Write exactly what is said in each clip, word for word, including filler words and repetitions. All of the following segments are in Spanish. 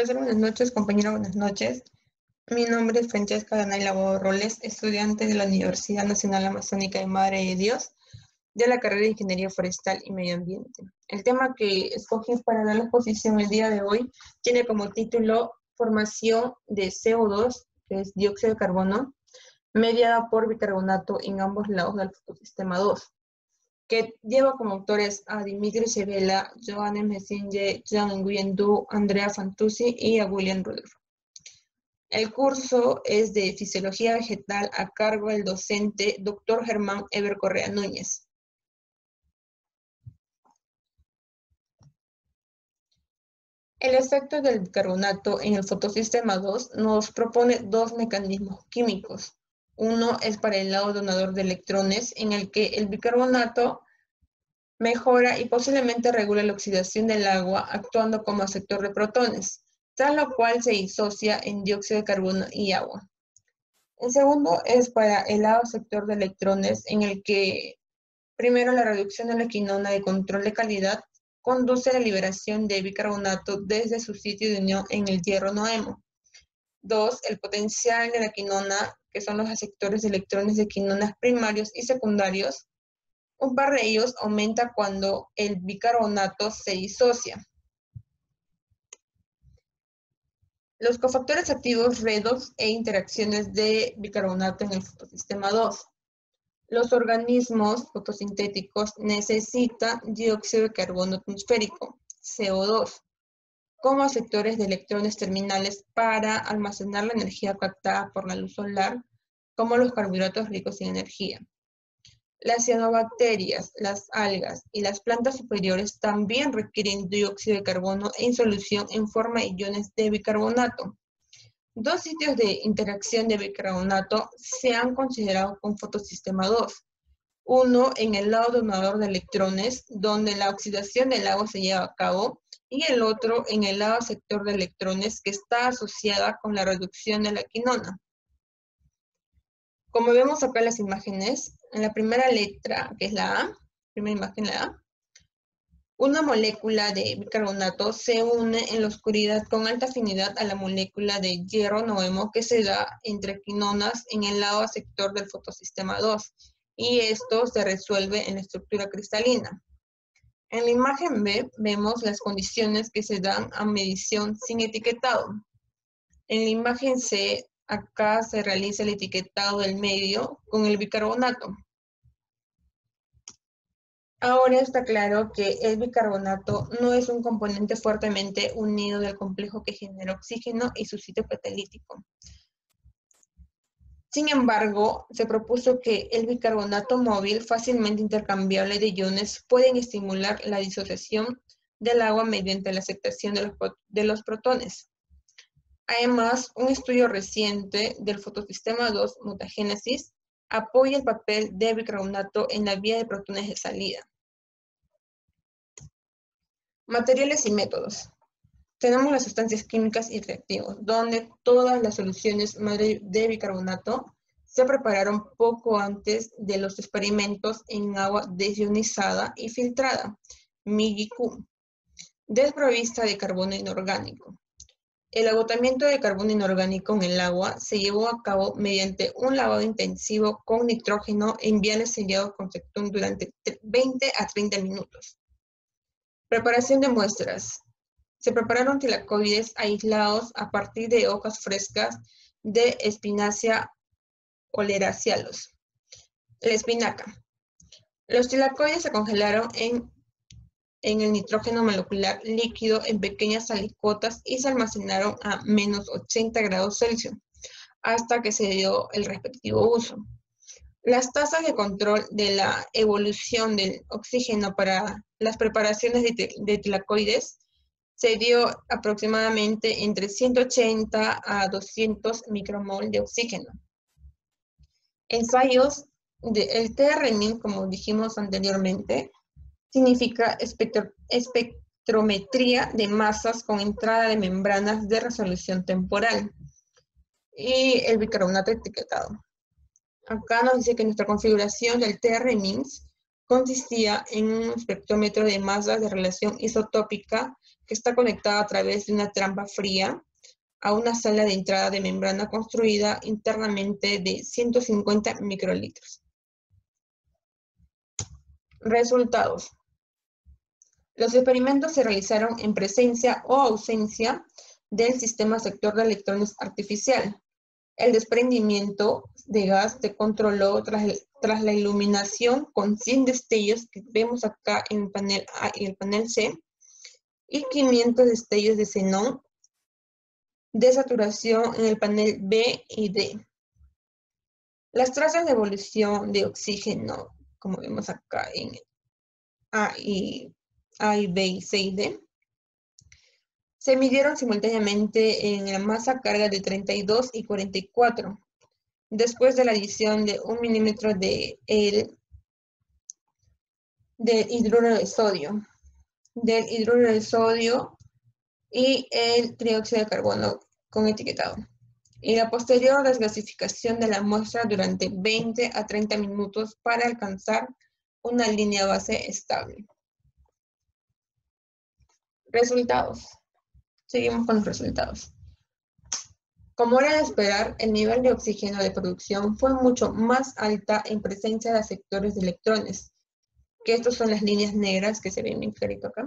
Profesor, buenas noches. Compañero, buenas noches. Mi nombre es Francesca Danay Labodo Roles, estudiante de la Universidad Nacional Amazónica de Madre de Dios, de la carrera de Ingeniería Forestal y Medio Ambiente. El tema que escogí para dar la exposición el día de hoy tiene como título Formación de C O dos, que es dióxido de carbono, mediada por bicarbonato en ambos lados del fotosistema dos, que lleva como autores a Dimitri Sevela, Johannes Messinge, Jean Nguyen Du, Andrea Fantuzzi y a William Rudolph. El curso es de Fisiología Vegetal a cargo del docente doctor Germán Eber Correa Núñez. El efecto del bicarbonato en el fotosistema dos nos propone dos mecanismos químicos. Uno es para el lado donador de electrones, en el que el bicarbonato mejora y posiblemente regula la oxidación del agua actuando como aceptor de protones, tras lo cual se disocia en dióxido de carbono y agua. El segundo es para el lado aceptor de electrones, en el que primero la reducción de la quinona de control de calidad conduce a la liberación de bicarbonato desde su sitio de unión en el hierro noemo. Dos, el potencial de la quinona, que son los aceptores de electrones de quinonas primarios y secundarios. Un par de ellos aumenta cuando el bicarbonato se disocia. Los cofactores activos redox e interacciones de bicarbonato en el fotosistema dos. Los organismos fotosintéticos necesitan dióxido de carbono atmosférico, C O dos, como aceptores de electrones terminales para almacenar la energía captada por la luz solar, como los carbohidratos ricos en energía. Las cianobacterias, las algas y las plantas superiores también requieren dióxido de carbono en solución en forma de iones de bicarbonato. Dos sitios de interacción de bicarbonato se han considerado con fotosistema dos. Uno en el lado donador de electrones, donde la oxidación del agua se lleva a cabo, y el otro en el lado aceptor de electrones, que está asociada con la reducción de la quinona. Como vemos acá en las imágenes, en la primera letra, que es la A, primera imagen la A, una molécula de bicarbonato se une en la oscuridad con alta afinidad a la molécula de hierro noemo que se da entre quinonas en el lado aceptor del fotosistema dos, y esto se resuelve en la estructura cristalina. En la imagen B vemos las condiciones que se dan a medición sin etiquetado. En la imagen C, acá se realiza el etiquetado del medio con el bicarbonato. Ahora está claro que el bicarbonato no es un componente fuertemente unido del complejo que genera oxígeno y su sitio catalítico. Sin embargo, se propuso que el bicarbonato móvil fácilmente intercambiable de iones pueden estimular la disociación del agua mediante la aceptación de los, de los protones. Además, un estudio reciente del fotosistema dos mutagénesis apoya el papel de bicarbonato en la vía de protones de salida. Materiales y métodos. Tenemos las sustancias químicas y reactivos, donde todas las soluciones de bicarbonato se prepararon poco antes de los experimentos en agua desionizada y filtrada, M I G I Q, desprovista de carbono inorgánico. El agotamiento de carbono inorgánico en el agua se llevó a cabo mediante un lavado intensivo con nitrógeno en viales sellados con Tectum durante veinte a treinta minutos. Preparación de muestras. Se prepararon tilacoides aislados a partir de hojas frescas de Spinacia oleracea. La espinaca. Los tilacoides se congelaron en, en el nitrógeno molecular líquido en pequeñas alicuotas y se almacenaron a menos ochenta grados Celsius hasta que se dio el respectivo uso. Las tasas de control de la evolución del oxígeno para las preparaciones de, de tilacoides se dio aproximadamente entre ciento ochenta a doscientos micromol de oxígeno. Ensayos del T R M I N, como dijimos anteriormente, significa espectro, espectrometría de masas con entrada de membranas de resolución temporal. Y el bicarbonato etiquetado. Acá nos dice que nuestra configuración del T R M I N S consistía en un espectrómetro de masas de relación isotópica que está conectada a través de una trampa fría a una sala de entrada de membrana construida internamente de ciento cincuenta microlitros. Resultados. Los experimentos se realizaron en presencia o ausencia del sistema sector de electrones artificial. El desprendimiento de gas se controló tras, el, tras la iluminación con cien destellos que vemos acá en el panel A y el panel C y quinientos destellos de xenón de saturación en el panel B y D. Las trazas de evolución de oxígeno, como vemos acá en A y, A y B y C y D, se midieron simultáneamente en la masa carga de treinta y dos y cuarenta y cuatro, después de la adición de un milímetro de, el, de hidruro de sodio, del hidruro de sodio y el trióxido de carbono con etiquetado, y la posterior desgasificación de la muestra durante veinte a treinta minutos para alcanzar una línea base estable. Resultados. Seguimos con los resultados. Como era de esperar, el nivel de oxígeno de producción fue mucho más alta en presencia de sectores de electrones, que estas son las líneas negras que se ven bien clarito acá.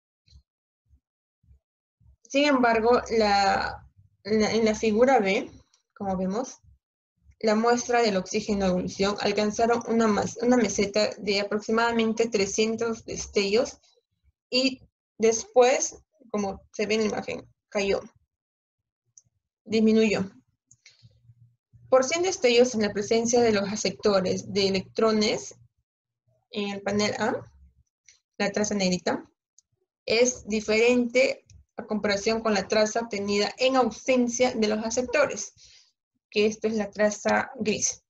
Sin embargo, la, la, en la figura B, como vemos, la muestra del oxígeno de evolución alcanzaron una, una meseta de aproximadamente trescientos destellos y después, como se ve en la imagen, cayó, disminuyó. Por cien destellos en la presencia de los sectores de electrones en el panel A, la traza negrita, es diferente a comparación con la traza obtenida en ausencia de los aceptores, que esto es la traza gris.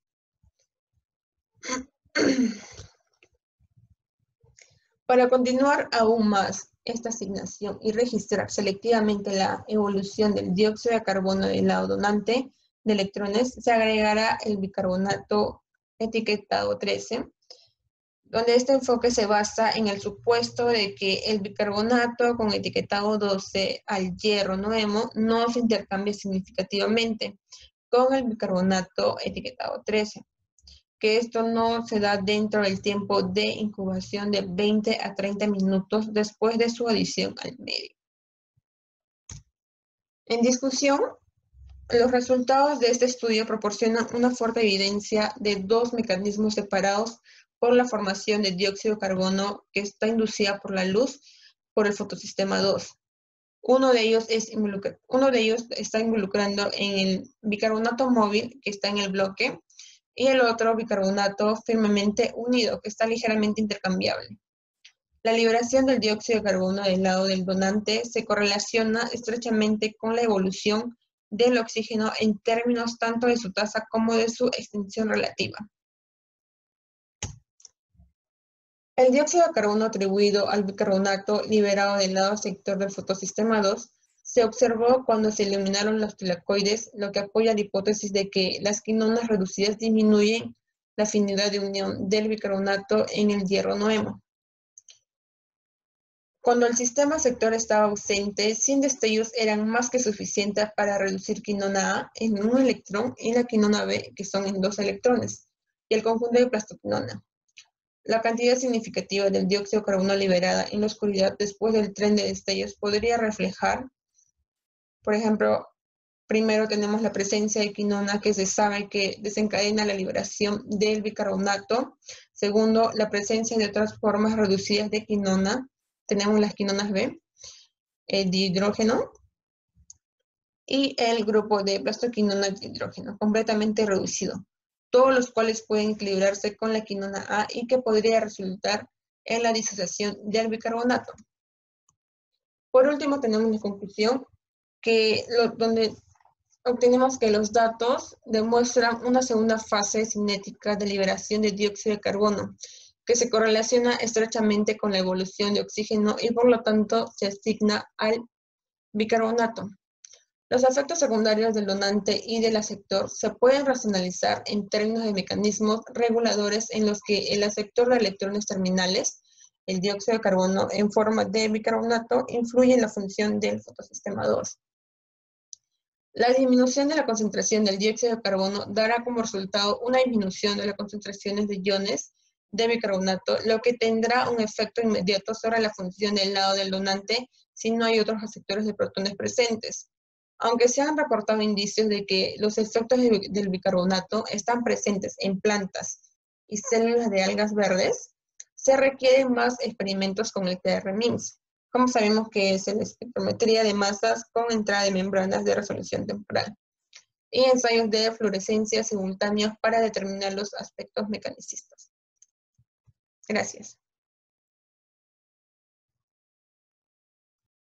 Para continuar aún más esta asignación y registrar selectivamente la evolución del dióxido de carbono del lado donante de electrones, se agregará el bicarbonato etiquetado trece, donde este enfoque se basa en el supuesto de que el bicarbonato con etiquetado doce al hierro nuevo no se intercambia significativamente con el bicarbonato etiquetado trece, que esto no se da dentro del tiempo de incubación de veinte a treinta minutos después de su adición al medio. En discusión, los resultados de este estudio proporcionan una fuerte evidencia de dos mecanismos separados por la formación de dióxido de carbono que está inducida por la luz por el fotosistema dos. Uno de ellos, es uno de ellos está involucrando en el bicarbonato móvil que está en el bloque y el otro bicarbonato firmemente unido que está ligeramente intercambiable. La liberación del dióxido de carbono del lado del donante se correlaciona estrechamente con la evolución del oxígeno en términos tanto de su tasa como de su extensión relativa. El dióxido de carbono atribuido al bicarbonato liberado del lado sector del fotosistema dos se observó cuando se eliminaron los tilacoides, lo que apoya la hipótesis de que las quinonas reducidas disminuyen la afinidad de unión del bicarbonato en el hierro nuevo. Cuando el sistema sector estaba ausente, cien destellos eran más que suficientes para reducir quinona A en un electrón y la quinona B, que son en dos electrones, y el conjunto de plastoquinona. La cantidad significativa del dióxido de carbono liberada en la oscuridad después del tren de destellos podría reflejar, por ejemplo, primero tenemos la presencia de quinona que se sabe que desencadena la liberación del bicarbonato. Segundo, la presencia de otras formas reducidas de quinona. Tenemos las quinonas B, el dihidrógeno y el grupo de plastoquinona de hidrógeno, completamente reducido, todos los cuales pueden equilibrarse con la quinona A y que podría resultar en la disociación del bicarbonato. Por último, tenemos la conclusión que lo, donde obtenemos que los datos demuestran una segunda fase cinética de liberación de dióxido de carbono, que se correlaciona estrechamente con la evolución de oxígeno y por lo tanto se asigna al bicarbonato. Los efectos secundarios del donante y del aceptor se pueden racionalizar en términos de mecanismos reguladores en los que el aceptor de electrones terminales el dióxido de carbono en forma de bicarbonato influye en la función del fotosistema dos. La disminución de la concentración del dióxido de carbono dará como resultado una disminución de las concentraciones de iones de bicarbonato, lo que tendrá un efecto inmediato sobre la función del lado del donante si no hay otros receptores de protones presentes. Aunque se han reportado indicios de que los efectos de, del bicarbonato están presentes en plantas y células de algas verdes, se requieren más experimentos con el T R M I M S. Como sabemos que es la espectrometría de masas con entrada de membranas de resolución temporal, y ensayos de fluorescencia simultáneos para determinar los aspectos mecanicistas. Gracias.